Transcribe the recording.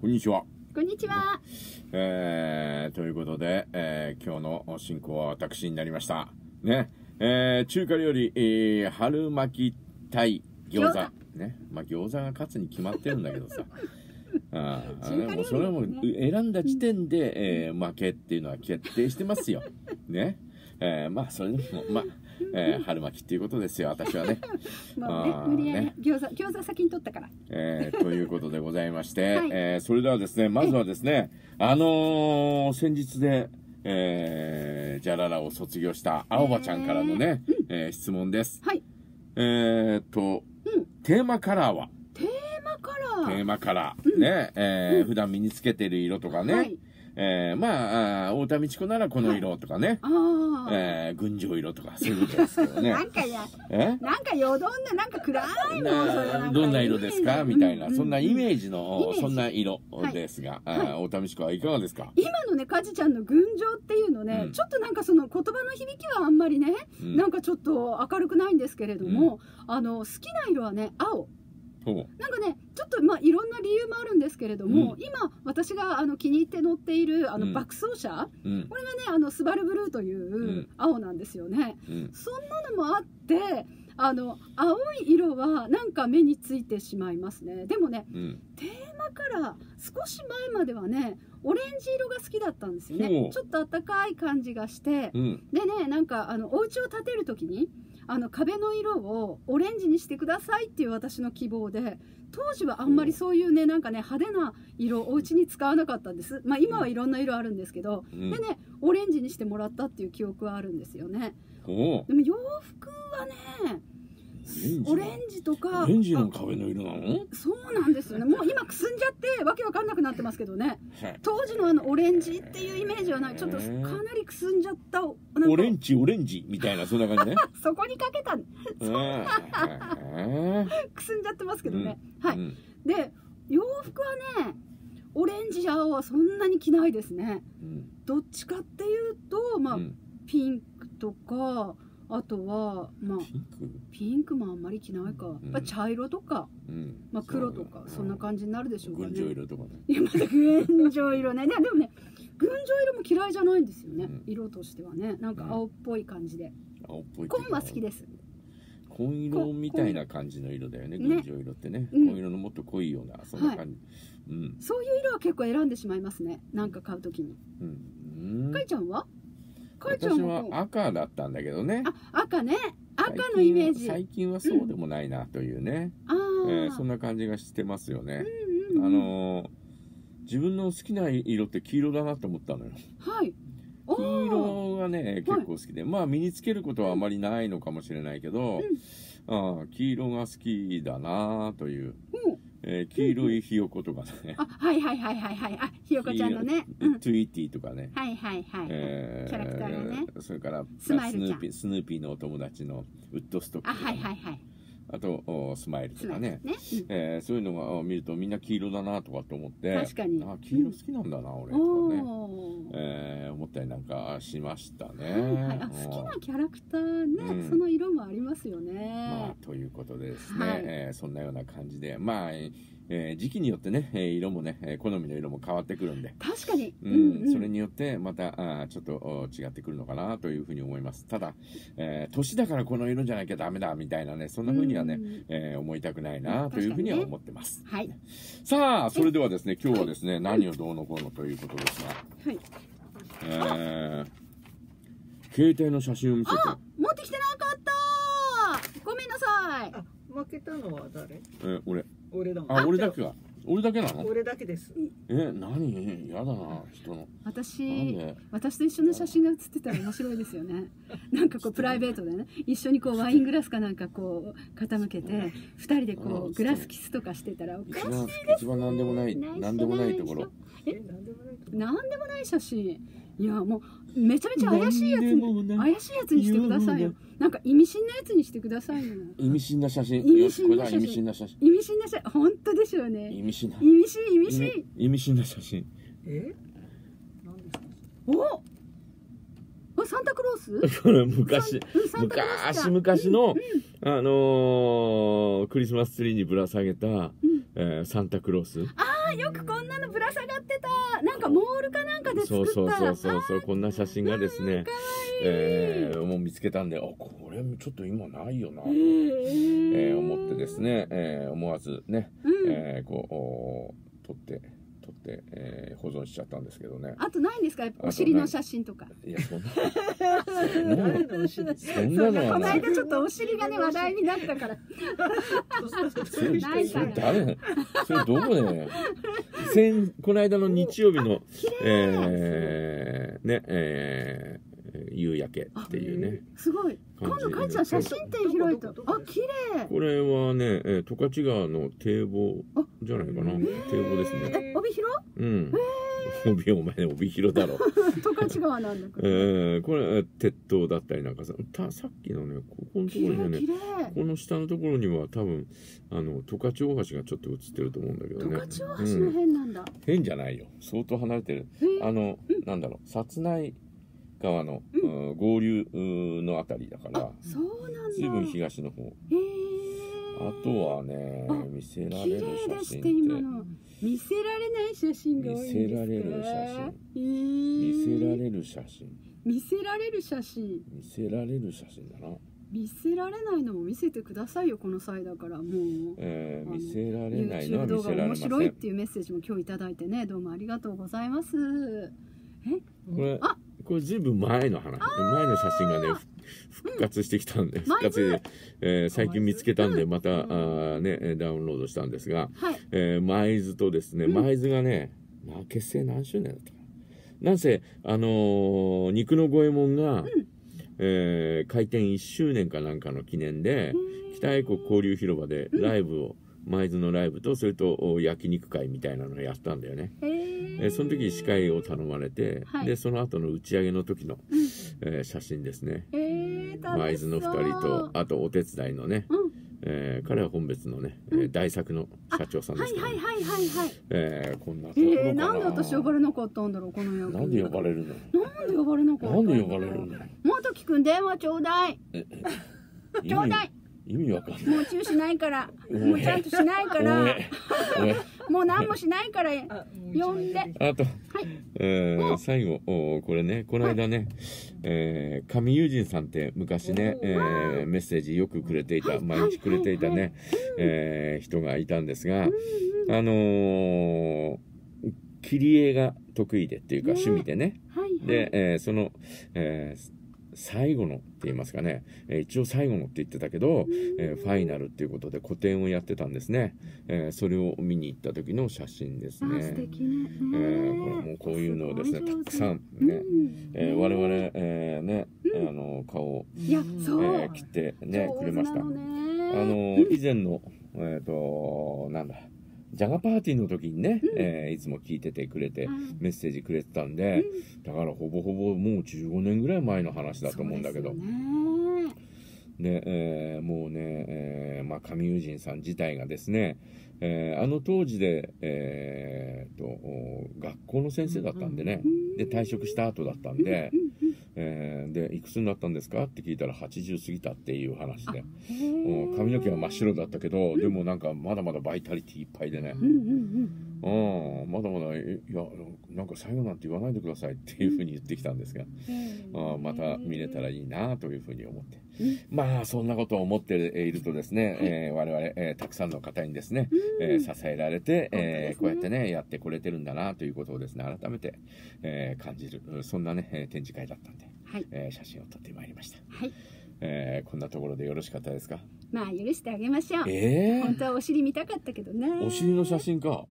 こんにちは。 こんにちは。 ということで、今日の進行は私になりました。ね。中華料理、春巻き鯛餃子。ね。まあ餃子が勝つに決まってるんだけどさ。でもそれはもう選んだ時点で、負けっていうのは決定してますよ。ね。まあそれでもまあ、春巻きっていうことですよ、私はね。 もうね、無理やり餃子先に取ったから。 ということでございまして、はい、それではですね、まずはですね、先日で、ジャララを卒業した青葉ちゃんからのね、質問です。はい。テーマカラーは？ テーマカラー？ テーマカラー。ね、普段身につけてる色とかね。はい、まあ、太田美智子ならこの色とかね。群青色とか、そういうことですけどね。 なんかよどんな、なんか暗いの。 どんな色ですかみたいな、そんなイメージの、そんな色ですが、太田美智子はいかがですか？ 今のね、かじちゃんの群青っていうのね、ちょっとなんかその言葉の響きはあんまりね、なんかちょっと明るくないんですけれども、好きな色はね、青。なんかね、ちょっとまあいろんな理由もあるんですけれども、今私が気に入って乗っている爆走車、これがねスバルブルーという青なんですよね。そんなのもあって青い色はなんか目についてしまいますね。でもね、テーマカラー少し前まではねオレンジ色が好きだったんですよね。ちょっと暖かい感じがして、でね、なんかお家を建てる時に壁の色をオレンジにしてくださいっていう私の希望で、当時はあんまりそういうね、なんかね派手な色お家に使わなかったんです。まあ今はいろんな色あるんですけど、でねオレンジにしてもらったっていう記憶はあるんですよね。でも洋服はね、オレンジとか。 オレンジの壁の色なの？ そうなんですよね。もう今くすんじゃってわけわかんなくなってますけどね。当時のオレンジっていうイメージはない。ちょっとかなりくすんじゃったオレンジみたいな、そんな感じね。 そこにかけた。くすんじゃってますけどね。はい。で洋服はね、オレンジや青はそんなに着ないですね。どっちかっていうとまあピンクとか、あとはまあピンクもあんまり着ないか。茶色とか、まあ黒とかそんな感じになるでしょうかね。 群青色とかね。 いやまた群青色ね。でもね、群青色も嫌いじゃないんですよね。色としてはね、なんか青っぽい感じで。青っぽい。紺は好きです。 紺色みたいな感じの色だよね。群青色ってね。紺色のもっと濃いようなそんな感じ。 そういう色は結構選んでしまいますね。なんか買うときに。かいちゃんは？ 私は赤だったんだけどね。 赤ね。赤のイメージ。 最近はそうでもないなというね。そんな感じがしてますよね。自分の好きな色って黄色だなと思ったのよ。はい。黄色がね結構好きで、まあ身につけることはあまりないのかもしれないけど、黄色が好きだなという。黄色いひよことかね。 はいはい。ひよこちゃんのね。 トゥイティとかね。 はい。キャラクターがね。 それからスヌーピーのお友達のウッドストック。あとスマイルとかね。そういうのが見るとみんな黄色だなとかと思って。 確かに。 黄色好きなんだな俺とかね。思ったりなんかしましたね。 好きなキャラクターね、その色もありますよね。 まあということでですね、そんなような感じで、まあ時期によってね色もね好みの色も変わってくるんで、 確かにそれによってまたちょっと違ってくるのかなというふうに思います。ただ年だからこの色じゃなきゃダメだみたいなね、そんなふうにはね思いたたくないなというふうには思ってます。さあそれではですね、今日はですね何をどうのこうのということですが、携帯の写真を見せて。 持ってきてなかった、ごめんなさい。 負けたのは誰？ 俺だもん。 俺だけが。俺だけなの？ 俺だけです。 何？やだな、人の。 私と一緒の写真が写ってたら面白いですよね。なんかこうプライベートでね、一緒にこうワイングラスかなんかこう傾けて、二人でこうグラスキスとかしてたらおかしいです。 一番なんでもないところ。 なんでもない写真。いやもうめちゃめちゃ怪しいやつにしてくださいよ。なんか意味深なやつにしてくださいよ。 意味深な写真。 意味深な写真。 本当でしょうね。 意味深な写真。 サンタクロース？ これ昔のクリスマスツリーにぶら下げたサンタクロース。 あ、よくこんなのぶら下がってた。なんかモールかなんかで作った。 そうこんな写真がですね、もう見つけたんで、これちょっと今ないよな、思ってですね、思わずね、こう撮って保存しちゃったんですけどね。 あとないんですか、お尻の写真とか。 いや、そんなのはこの間ちょっとお尻がね話題になったから。ないから。 誰？それどこで？この間の日曜日の夕焼けっていうね。 すごい。今度かいちゃん写真展開いた。あ、綺麗。 これはね、十勝川の堤防じゃないかな。堤防ですね。 帯広？ うん。お前帯広だろ。 十勝川なんだから。 これ鉄塔だったりなんかさっきのね、ここのところにね、この下のところには多分十勝大橋がちょっと映ってると思うんだけどね。 十勝大橋の変なんだ。 変じゃないよ。相当離れてる。なんだろう、薩内川の合流のあたりだから。 そうなんだ。 随分東の方。あとはね、見せられる写真って。 見せられない写真が多いんですか？ 見せられる写真。見せられる写真。 見せられる写真。 見せられる写真だな。 見せられないのも見せてくださいよ、この際だからもう。 見せられないのは見せられません。 面白いっていうメッセージも今日いただいてね、どうもありがとうございます。 これずいぶん前の話、前の写真がね復活してきたんで、復活で、最近見つけたんでまたダウンロードしたんですが、舞鶴とですね、舞鶴がね、結成何周年だったかな。なんせ肉の五右衛門が開店1周年かなんかの記念で北英国交流広場でライブを、舞鶴のライブとそれと焼肉会みたいなのをやったんだよね。その時司会を頼まれて、でその後の打ち上げの時の、写真ですね。舞鶴の2人とあとお手伝いのね、彼は本別のね、大作の社長さんですけど、こんなところかな。 なんで私呼ばれなかったんだろう、この役。 なんで呼ばれるの？ なんで呼ばれなかった？ なんで呼ばれるの？ 元木くん電話ちょうだい。ちょうだい。 意味わかんない。 もうチューしないから、もうちゃんとしないから、もう何もしないから呼んで。 あと、最後これね、この間ね、上友人さんって昔ね、メッセージよくくれていた、毎日くれていたね、人がいたんですが、切り絵が得意でっていうか趣味でね、で、その、最後のって言いますかね、一応最後のって言ってたけど、ファイナルっていうことで個展をやってたんですね。それを見に行った時の写真ですね。 素敵ね。 これもこういうのをですね、たくさんね、我々ね、顔を切ってねくれました。以前のなんだ。ジャガパーティーの時にね、いつも聞いててくれてメッセージくれてたんで、だからほぼほぼもう15年ぐらい前の話だと思うんだけど、で、もうね、上友人さん自体がですね、当時で、学校の先生だったんでね、で退職した後だったんで、でいくつになったんですかって聞いたら80過ぎたっていう話で、髪の毛は真っ白だったけど、でもなんかまだまだバイタリティいっぱいでね、まだまだ、いやなんか最後なんて言わないでくださいっていうふうに言ってきたんですが、また見れたらいいなというふうに思って、そんなことを思っているとですね、我々、たくさんの方にですね、支えられて、こうやってねやってこれてるんだなということをですね改めて、感じる、そんなね展示会だったんで、写真を撮ってまいりました。こんなところでよろしかったですか？ 許してあげましょう。本当はお尻見たかったけどね。 お尻の写真か。